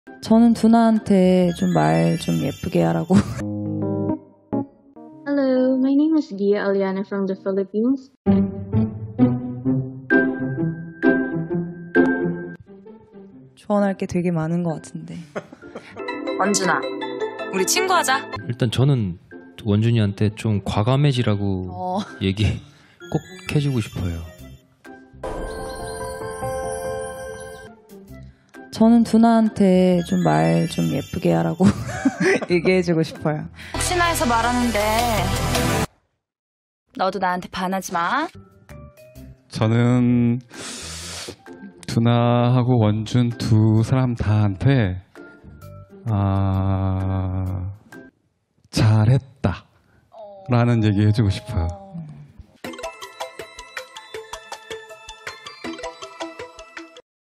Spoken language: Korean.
저는 두나한테 좀 말 좀 예쁘게 하라고. Hello, my name is Gia Aliana from the Philippines. 조언할 게 되게 많은 것 같은데. 원준아, 우리 친구하자. 일단 저는 원준이한테 좀 과감해지라고 얘기 꼭 해주고 싶어요. 저는 두나한테 좀 말 좀 예쁘게 하라고 얘기해주고 싶어요. 혹시나 해서 말하는데 너도 나한테 반하지 마. 저는 두나하고 원준 두 사람 다한테 잘했다 라는 얘기 해주고 싶어요.